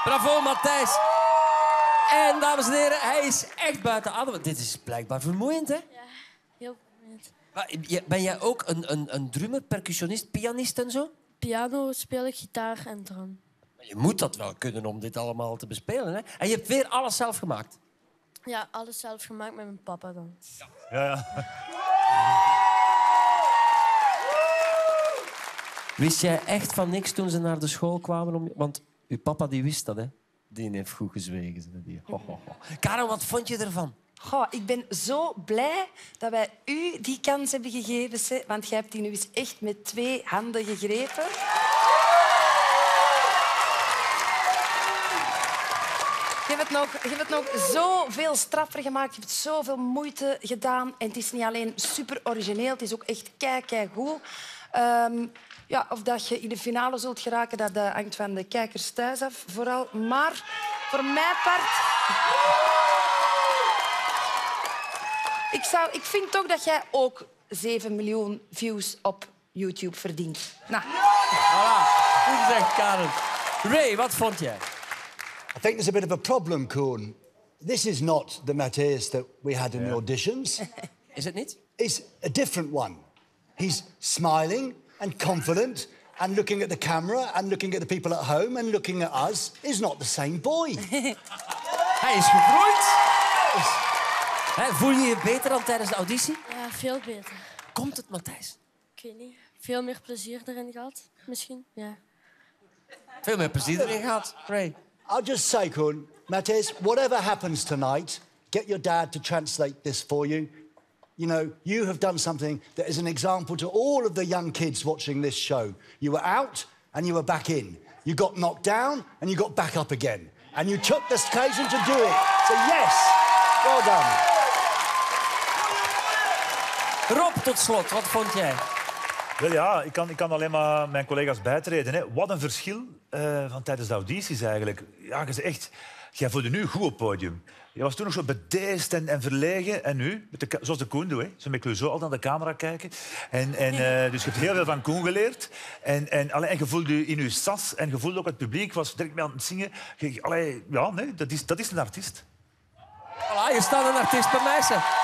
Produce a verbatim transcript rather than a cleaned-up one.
Bravo, Matthijs. En, dames en heren, hij is echt buiten adem. Dit is blijkbaar vermoeiend, hè? Ja, heel vermoeiend. Maar, ben jij ook een, een, een drummer, percussionist, pianist en zo? Piano speel ik, gitaar en drum. Je moet dat wel kunnen om dit allemaal te bespelen, hè? En je hebt weer alles zelf gemaakt. Ja, alles zelf gemaakt met mijn papa dan. Ja, ja. Wist jij echt van niks toen ze naar de school kwamen? Om... Want uw papa die wist dat, hè? Die heeft goed gezwegen. Die... Ho, ho, ho. Karel, wat vond je ervan? Goh, ik ben zo blij dat wij u die kans hebben gegeven. Hè? Want jij hebt die nu eens echt met twee handen gegrepen. Je hebt het nog, je hebt het nog zoveel straffer gemaakt. Je hebt zoveel moeite gedaan. En het is niet alleen super origineel, het is ook echt kei, kei goed. Um, ja, of dat je in de finale zult geraken, dat uh, hangt van de kijkers thuis af, vooral. Maar voor mijn part... ik, zou, ik vind toch dat jij ook zeven miljoen views op YouTube verdient. Nou. Voilà. Goed gezegd, Karel. Ray, wat vond jij? I think there's a bit of a problem, Koen. This is not the Matthäus that we had in yeah. the auditions. Is het niet? It's a different one. He's smiling and confident and looking at the camera and looking at the people at home and looking at us. Is not the same boy. Hij is gegroeid. He, voel je je beter dan tijdens de auditie? Ja, veel beter. Komt het, Matthijs? Ik weet niet. Veel meer plezier erin gehad, misschien. Ja. Veel meer plezier erin gehad, Ray. I'll just say, Koen, Matthäus, whatever happens tonight, get your dad to translate this for you. You know, you have done something that is an example to all of the young kids watching this show. You were out and you were back in. You got knocked down and you got back up again. And you took the occasion to do it. So yes, well done. Rob, tot slot, wat vond jij? Wel ja, ik kan, ik kan alleen maar mijn collega's bijtreden. Hè. Wat een verschil uh, van tijdens de audities eigenlijk. Ja, je echt, jij voelde nu goed op het podium. Je was toen nog zo bedeesd en, en verlegen. En nu, met de, zoals de Koen doet, hè. Zo met Clouseau altijd naar de camera kijken. En, en, uh, dus je hebt heel veel van Koen geleerd. En, en, allee, en je voelde je in je sas. En je voelde ook het publiek was direct mee aan het zingen. Je, allee, ja, nee, dat is, dat is een artiest. Voilà, je staat een artiest bij mij, zeg.